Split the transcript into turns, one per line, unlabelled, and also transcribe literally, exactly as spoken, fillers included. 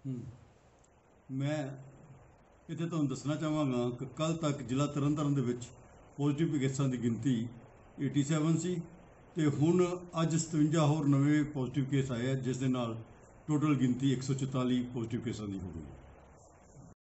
मैं इत्थे तुहानूं दसना चाहांगा कि कल तक जिला तरन ताਰਨ ਦੇ ਵਿੱਚ पॉजिटिव केसां की गिनती सत्तासी सी ते हुण अज सतवंजा होर नवे पॉजिटिव केस आए जिस दे नाल टोटल गिनती एक सौ चौताली पॉजिटिव केसां की हो गई।